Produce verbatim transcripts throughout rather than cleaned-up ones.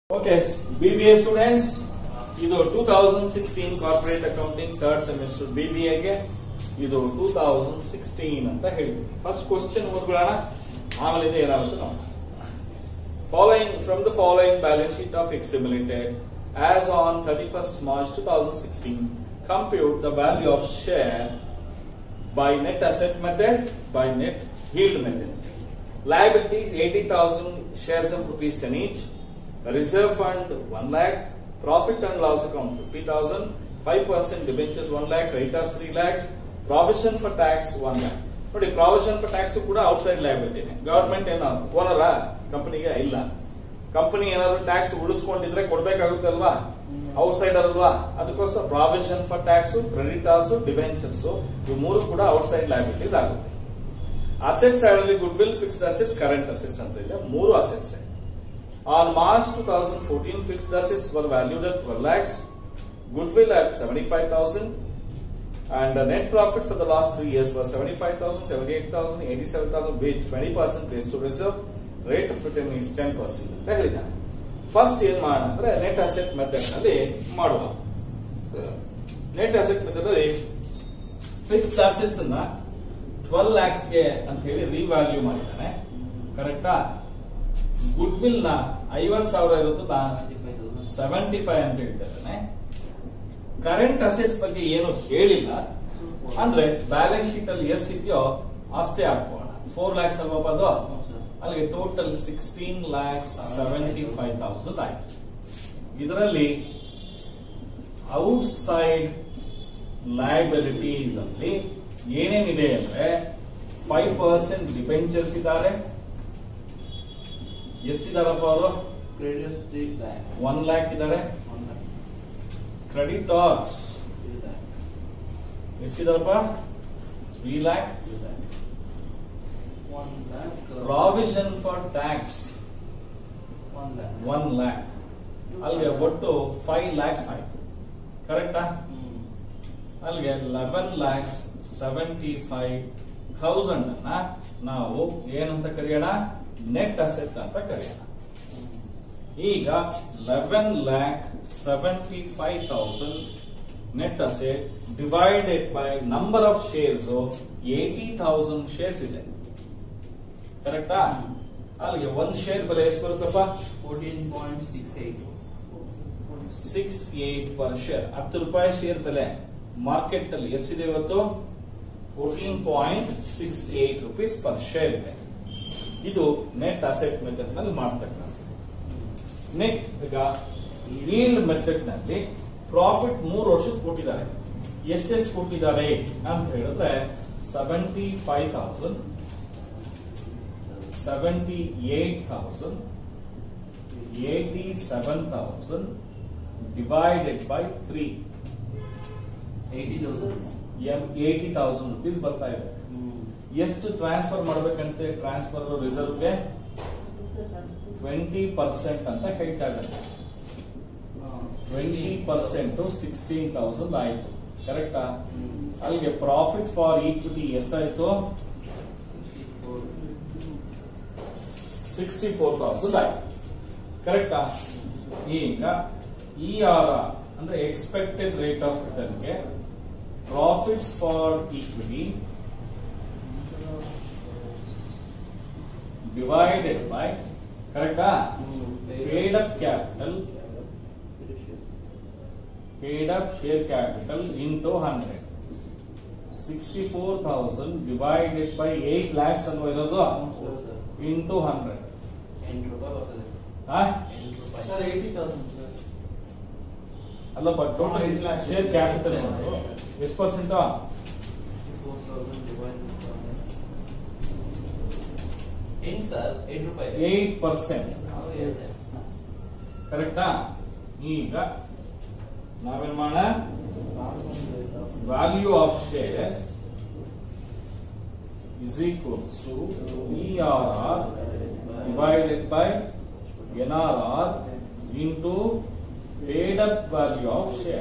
Okay, B B A students, ಇದು two thousand sixteen corporate accounting third semester B B ಎಗೆ ಇದು two thousand sixteen ಅಂತ ಹೇಳಿದ್ವಿ. First question ಓದ್ಬಿಡೋಣ, ಆಮೇಲೆ ಇದೆ ಏನಾಗುತ್ತೆ ನೋಡೋಣ. Following from the following balance sheet of X limited as on thirty first March two thousand sixteen compute the value of share by net asset method, by net yield method. Liabilities eighty thousand shares of rupees ten each. Reserve fund one lakh. Profit and loss account fifty thousand. five percent debentures one lakh. Creditors three lakhs. Provision for tax one lakh. ನೋಡಿ, provision for tax ಕೂಡ outside liability. Government ಏನಾದ್ರು ಓನರ ಕಂಪನಿಗೆ ಇಲ್ಲ, company ಏನಾದ್ರು tax ಉಳಿಸ್ಕೊಂಡಿದ್ರೆ ಕೊಡ್ಬೇಕಾಗುತ್ತೆ ಅಲ್ವಾ, outside ಅಲ್ವಾ, ಅದಕ್ಕೋಸ್ಕರ provision for tax, creditors, debentures ಇವು ಮೂರು ಕೂಡ ಔಟ್ಸೈಡ್ ಲಯಬಿಲಿಟೀಸ್ ಆಗುತ್ತೆ. ಅಸೆಟ್ಸ್ ಅಲ್ಲಿ goodwill, fixed assets, current assets ಅಂತ ಇದೆ, ಮೂರು assets. On March two thousand fourteen fixed assets were valued at twelve lakhs, goodwill at seventy-five thousand, and the net profit for the last three years was seventy-five thousand, seventy-eight thousand, eighty-seven thousand, with twenty percent placed to reserve. Rate of return is ten percent ಅಂತ ಹೇಳಿದ್ದಾನೆ. First ಏನ್ ಮಾಡೋಣ ಅಂದ್ರೆ net asset method ನಲ್ಲಿ ಮಾಡುವ. Net asset method ಅಲ್ಲಿ fixed assets ಅನ್ನ twelve lakhs ಗೆ ಅಂತ ಹೇಳಿ ರಿವ್ಯಾಲ್ಯೂ ಮಾಡಿದ್ದಾನೆ, ಕರೆಕ್ಟಾ. ಗುಡ್ ವಿಲ್ ನ ಐವತ್ ಸಾವಿರ ಇರುತ್ತಲ್ಲ, ಸೆವೆಂಟಿ ಫೈವ್ ಅಂತ ಹೇಳ್ತಾ ಇದ್ದಾನೆ. ಕರೆಂಟ್ ಅಸೆಟ್ಸ್ ಬಗ್ಗೆ ಏನು ಹೇಳಿಲ್ಲ, ಅಂದ್ರೆ ಬ್ಯಾಲೆನ್ಸ್ ಶೀಟ್ ಅಲ್ಲಿ ಎಷ್ಟಿದೆಯೋ ಅಷ್ಟೇ ಹಾಕೋಣ. ಫೋರ್ ಲ್ಯಾಕ್ಸ್ ಅಲ್ವಾ ಅದು, ಅಲ್ಲಿಗೆ total sixteen lakhs seventy five thousand ಆಯ್ತು. ಇದರಲ್ಲಿ ಔಟ್ಸೈಡ್ ಲಯಬಿಲಿಟೀಸ್ ಅಲ್ಲಿ ಏನೇನಿದೆ ಅಂದ್ರೆ ಫೈವ್ ಪರ್ಸೆಂಟ್ ಡಿಬೆಂಚರ್ಸ್ ಇದ್ದಾರೆ. ಎಷ್ಟಿದಾರಪ್ಪ ಅವರು? ಒನ್ ಲ್ಯಾಕ್ ಇದ್ದಾರೆ. ಕ್ರೆಡಿಟರ್ಸ್ ಎಷ್ಟಿದಾರಪ್ಪ? Three lakh. Provision for tax one lakh. ಅಲ್ಲಿಗೆ ಒಟ್ಟು ಫೈವ್ ಲ್ಯಾಕ್ಸ್ ಆಯ್ತು, ಕರೆಕ್ಟಾ. ಅಲ್ಲಿಗೆ eleven lakhs seventy five thousand ಅನ್ನ ನಾವು ಏನಂತ ಕರೆಯೋಣ? ನೆಟ್ ಅಸೆಟ್ ಅಂತ ಕರೆಯೋಣ. ಈಗ eleven lakh seventy five thousand net asset divided by number of shares eighty thousand shares ಇದೆ, ಕರೆಕ್ಟಾ. ಅಲ್ಲಿಗೆ ಒಂದ್ ಶೇರ್ ಬೆಲೆ ಎಷ್ಟು ಬರುತ್ತಪ್ಪ? Fourteen point six eight six eight per share. ಹತ್ತು ರೂಪಾಯಿ ಶೇರ್ ಬೆಲೆ ಮಾರ್ಕೆಟ್ ಅಲ್ಲಿ ಎಷ್ಟಿದೆ ಇವತ್ತು? Fourteen point six eight rupees per share ಇದೆ. ಇದು ನೆಟ್ ಅಸೆಟ್ ಮೆಥಡ್ ನಲ್ಲಿ ಮಾಡ್ತಕ್ಕಂಥ. ನೆಟ್ ಈಗ ಯೀಲ್ಡ್ ಮೆಥಡ್ ನಲ್ಲಿ ಪ್ರಾಫಿಟ್ ಮೂರು ವರ್ಷಕ್ಕೆ ಕೊಟ್ಟಿದ್ದಾರೆ. ಎಷ್ಟೆಷ್ಟು ಕೊಟ್ಟಿದ್ದಾರೆ ಅಂತ ಹೇಳಿದ್ರೆ seventy five thousand, seventy-eight thousand, eighty-seven thousand divided by three. eighty thousand eighty thousand rupees ಬರ್ತಾ ಇದೆ. ಎಷ್ಟು ಟ್ರಾನ್ಸ್ಫರ್ ಮಾಡಬೇಕಂತೆ? ಟ್ರಾನ್ಸ್ಫರ್ ರಿಸರ್ವ್ಗೆ ಟ್ವೆಂಟಿ ಪರ್ಸೆಂಟ್ ಅಂತ ಹೇಳ್ತಾ ಇದ್ದಾರೆ. ಟ್ವೆಂಟಿ ಪರ್ಸೆಂಟ್ ಸಿಕ್ಸ್ಟೀನ್ ತೌಸಂಡ್ ಆಯ್ತು, ಕರೆಕ್ಟಾ. ಅಲ್ಲಿಗೆ ಪ್ರಾಫಿಟ್ ಫಾರ್ ಈಕ್ವಿಟಿ ಎಷ್ಟಾಯ್ತು? ಸಿಕ್ಸ್ಟಿ ಫೋರ್ ತೌಸಂಡ್ ಆಯ್ತು, ಕರೆಕ್ಟಾ. ಈಗ ಇ ಆರ್ ಆರ್ ಅಂದ್ರೆ ಎಕ್ಸ್ಪೆಕ್ಟೆಡ್ ರೇಟ್ ಆಫ್ ರಿಟರ್ನ್ಗೆ profits for equity divided by, ಕರೆಕ್ಟಾ, paid up capital, paid up share capital into hundred. Sixty four thousand divided by eight lakhs ಅಲ್ವಾ ಇರೋದು, into hundred. ಅಲ್ಲಪ್ಪ, total share capital ಎಷ್ಟು percent? Eight percent, ಕರೆಕ್ಟಾ. ಈಗ ನಾವೇನ್ ಮಾಡೋಣ? Value of share is equals to E R R divided by N R R into paid up value of share.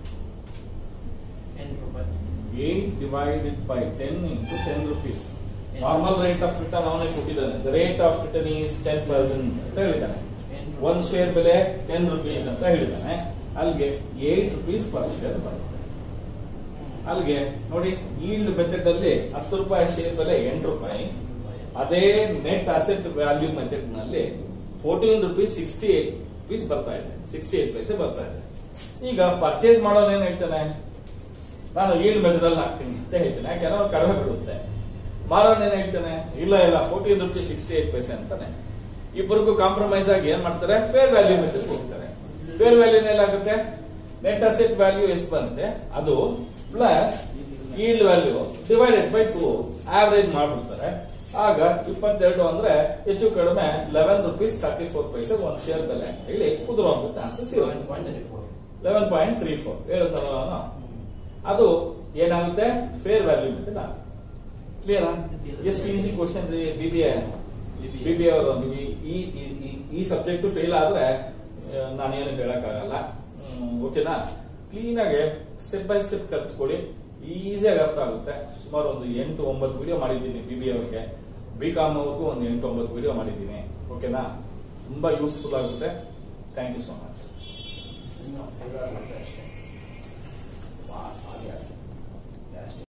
eight divided by ten into ten rupees. Normal rate of return ಅವನೇ ಕೊಟ್ಟಿದ್ದಾನೆ. The rate of return is ten percent ಅಂತ ಹೇಳಿದ್ದಾನೆ. ಒಂದ್ share ಬೆಲೆ ten rupees ಅಂತ ಹೇಳಿದ್ದಾನೆ. ಅಲ್ಲಿಗೆ eight rupees per share ಬರುತ್ತೆ. ಅಲ್ಲಿಗೆ ನೋಡಿ, ಈಲ್ಡ್ ಮೆಥಡ್ ಅಲ್ಲಿ ಹತ್ತು ರೂಪಾಯಿ ಶೇರ್ ಬೆಲೆ ಎಂಟು ರೂಪಾಯಿ. ಅದೇ ನೆಟ್ ಅಸೆಟ್ ವ್ಯಾಲ್ಯೂ ಮೆಥಡ್ ನಲ್ಲಿ fourteen rupees sixty eight rupees ಬರ್ತಾ ಇದೆ, ಸಿಕ್ಸ್ಟಿ ಏಟ್ ಪೈಸೆ ಬರ್ತಾ ಇದೆ. ಈಗ ಪರ್ಚೇಸ್ ಮಾಡೋನ್ ಏನ್ ಹೇಳ್ತಾನೆ, ನಾನು ಈಲ್ಡ್ ಮೆಥಡ್ ಅಲ್ಲಿ ಹಾಕ್ತೀನಿ ಅಂತ ಹೇಳ್ತೇನೆ, ಯಾಕೆ ಅವ್ರು ಕಡಿಮೆ ಬಿಡುತ್ತೆ. ಮಾರೋನ್ ಏನ್ ಹೇಳ್ತಾನೆ, ಇಲ್ಲ ಇಲ್ಲ fourteen rupees sixty eight paise ಅಂತಾನೆ. ಇಬ್ಬರಿಗೂ ಕಾಂಪ್ರಮೈಸ್ ಆಗಿ ಏನ್ ಮಾಡ್ತಾರೆ, ಫೇರ್ ವ್ಯಾಲ್ಯೂ ಮೆಥಡ್ ಹೋಗ್ತಾರೆ. ಫೇರ್ ವ್ಯಾಲ್ಯೂ ಏನಾಗುತ್ತೆ, ನೆಟ್ ಅಸೆಟ್ ವ್ಯಾಲ್ಯೂ ಎಷ್ಟು ಬಂದಿದೆ ಅದು plus yield value divided by two average ಮಾಡ್ಬಿಡ್ತಾರೆ. ಆಗ ಇಪ್ಪತ್ತೆರಡು ಅಂದ್ರೆ ಹೆಚ್ಚು ಕಡಿಮೆ eleven rupees thirty four paise ಒಂದ್ ಶೇರ್ ಬೆಲೆ ಅಂತ ಹೇಳಿ ಕುದುರುವಂತ ಚಾನ್ಸಸ್ ಇರುತ್ತೆ. ಲೆವೆನ್ ಪಾಯಿಂಟ್ ತ್ರೀ ಫೋರ್ ಹೇಳುತ್ತಲ್ಲ, ಅದು ಏನಾಗುತ್ತೆ, ಫೇರ್ ವ್ಯಾಲ್ಯೂ ಮೆಥಡ್ ಆಗುತ್ತೆ. ಕ್ಲಿಯರ್? ಎಷ್ಟು ಈಸಿ ಕ್ವಶನ್ ರೀ ಬಿಬಿಎ ಬಿಬಿಎ ಅವರು. ಈ ಸಬ್ಜೆಕ್ಟ್ ಫೇಲ್ ಆದ್ರೆ ನಾನೇನು ಹೇಳಕ್ಕಾಗಲ್ಲ. ಓಕೆನಾ? ಕ್ಲೀನ್ ಆಗಿ ಸ್ಟೆಪ್ ಬೈ ಸ್ಟೆಪ್ ಕಲ್ತ್ಕೊಳ್ಳಿ, ಈಸಿಯಾಗಿ ಅರ್ಥ ಆಗುತ್ತೆ. ಸುಮಾರು ಒಂದು ಎಂಟು ಒಂಬತ್ತು ವಿಡಿಯೋ ಮಾಡಿದ್ದೀನಿ ಬಿಬಿಎ ಅವ್ರಿಗೆ, ಬಿ ಕಾಮ್ ಅವ್ರಿಗೂ ಒಂದು ಎಂಟು ಒಂಬತ್ತು ವಿಡಿಯೋ ಮಾಡಿದ್ದೀನಿ. ಓಕೆನಾ? ತುಂಬಾ ಯೂಸ್ಫುಲ್ ಆಗುತ್ತೆ. Thank you so much.